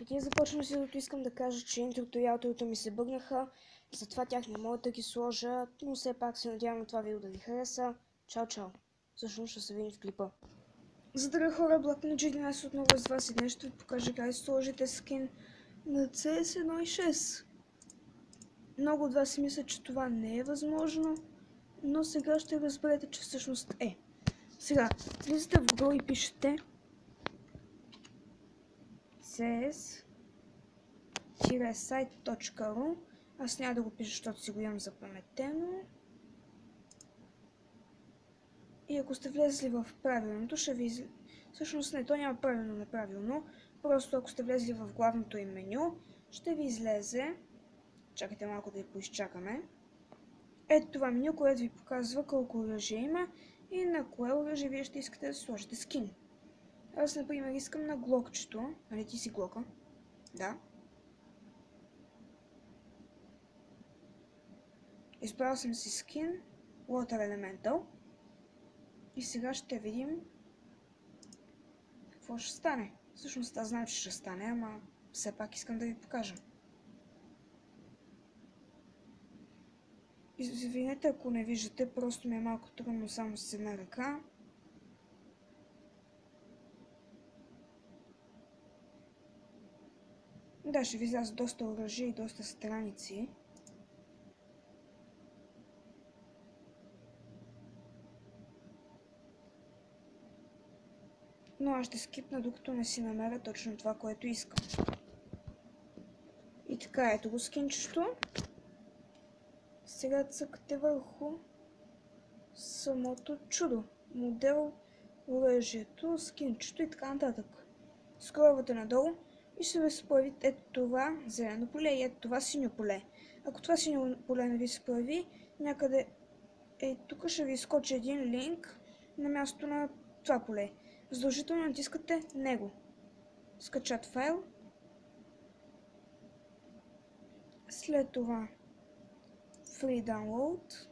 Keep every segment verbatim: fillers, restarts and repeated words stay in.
Преди да започна следното, искам да кажа, че интрото и аутрото ми се бъгнаха, затова тях не мога да ги сложа, но все пак се надявам на това видео да ви хареса. Чао, чао! Всъщност ще се видим в клипа. Здравей хора, Black Ninja единайсет отново с вас и днес ще ви покажа как да сложите скин на Си Ес едно точка шест. Много от вас си мислят, че това не е възможно, но сега ще разберете, че всъщност е. Сега, влизате в Google и пишете си ес сайт точка ру. Аз няма да го пиша, защото си го имам запаметено. И ако сте влезли в правилното, ще ви излезе. Всъщност не, то няма правилно неправилно. Просто ако сте влезли в главното им меню, ще ви излезе. Чакайте малко да я поизчакаме. Ето това меню, което ви показва колко оръжие има и на кое оръжие вие ще искате да сложите скин. Аз, например, искам на глокчето. Нали ти си глока? Да. Избрал съм си скин Water Elemental. И сега ще видим какво ще стане. Всъщност аз знам, че ще стане, ама все пак искам да ви покажа. Извинете, ако не виждате, просто ми е малко трудно само с една ръка. Да, ще ви изляза доста оръжия и доста страници. Но аз ще скипна, докато не си намеря точно това, което искам. И така, ето го скинчето. Сега цъкате върху самото чудо. Модел, оръжието, скинчето и така нататък. Скролвате надолу и ще ви се появи ето това зелено поле и ето това синьо поле. Ако това синьо поле не ви се появи, някъде е тук ще ви изкочи един линк на място на това поле. Задължително натискате него. Скачат файл. След това Free Download.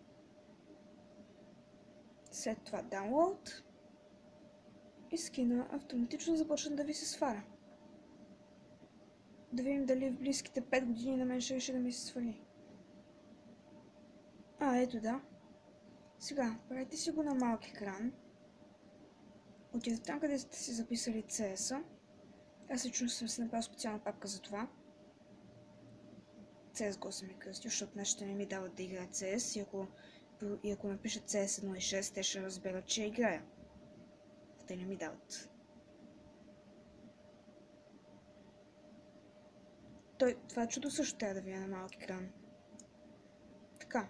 След това Download. И скина автоматично започна да ви се сваля. Да видим дали в близките пет години на мен ще реши да ми се свали. А, ето да. Сега, правите си го на малък екран. Отидете там, къде сте си записали Си Ес-а. Аз лично съм си направил специална папка за това. Си Ес Го съм ми кръстил, защото днес ще не ми дават да играят Си Ес. И ако, и ако напишат Си Ес едно точка шест, те ще разберат, че играя. Те не ми дават. Той, това чудо също трябва да ви е на малък екран. Така.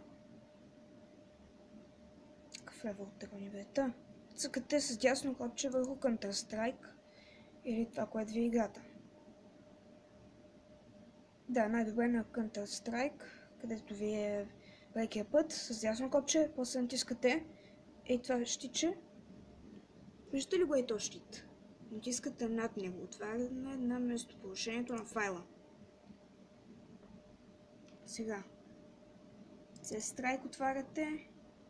Какъв левел от така ни бе? Та. Цъкате с дясно копче върху Counter-Strike или това, което ви е играта. Да, най-добре на Counter-Strike, където ви е лекия път, с дясно копче, после натискате и това щиче. Виждате ли го е то щит? Натискате над него, отваряне на местоположението на файла. Сега. Си Ес Strike отваряте.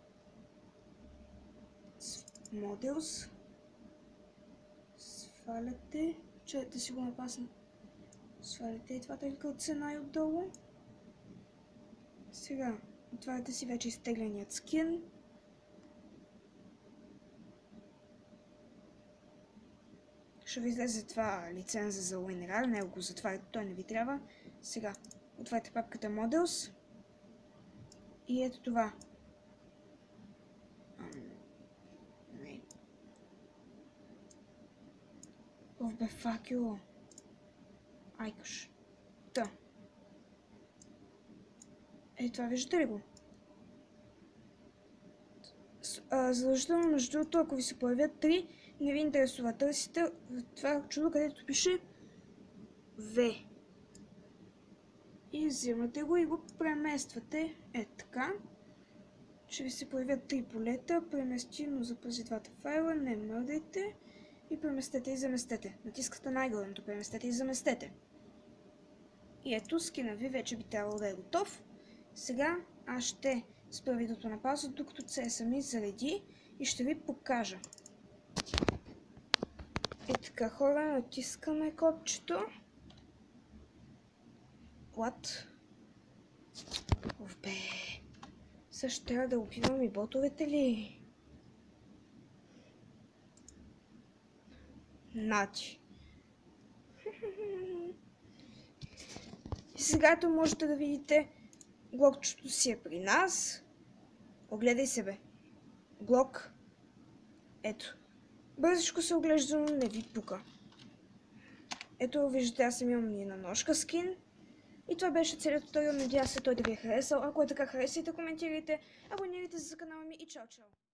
Models. Сваляте. Че да си го напасна. Сваляте и това тъй цена и отдолу. Сега. Отваряте си вече изтегленият скин. Ще ви излезе това лиценза за WinRAR. Него го затваряте, той не ви трябва. Сега. Отваряте папката Models. И ето това. Ох бе, факело. Айкаш. Та. Е, това виждате ли го? Задължително, между другото, ако ви се появят три, не ви интересува. Търсите в това чудо, където пише В. И взимате го и го премествате. Е така. Ще ви се появят три полета. Премести, но запази двата файла. Не мърдайте. И преместете и заместете. Натискате най-горното. Преместете и заместете. И ето, скина ви вече би трябвало да е готов. Сега аз ще спра видеото на пауза, докато Си Ес ми зареди и ще ви покажа. И така, хора, натискаме копчето. плат. Оф бе. Също трябва да опивам и ботовете ли? Нати. И сегато можете да видите блокчето си е при нас. Огледай се, бе. Блок. Ето. Бързичко се оглежда, но не ви пука. Ето, виждате, аз съм имам и на ножка скин. И това беше целият туториал. Надявам се той да ви е харесал. Ако е така, харесайте, коментирайте, абонирайте се за канала ми и чао, чао!